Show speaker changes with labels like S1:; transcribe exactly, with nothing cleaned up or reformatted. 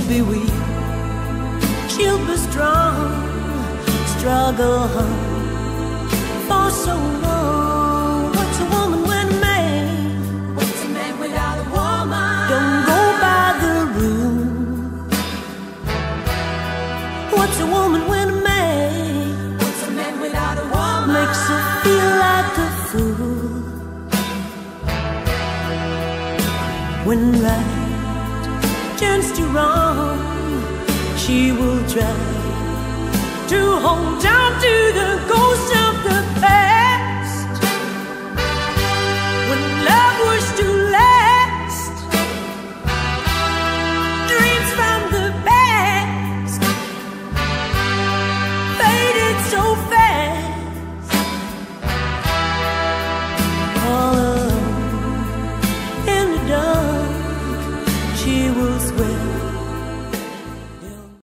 S1: be weak, she'll be strong, struggle for so long. What's a woman when a man? What's a man without a woman? Don't go by the rule. What's a woman when a man? What's a man without a woman? Makes her feel like a fool. When right turns to wrong, she will try to hold on to the ghost of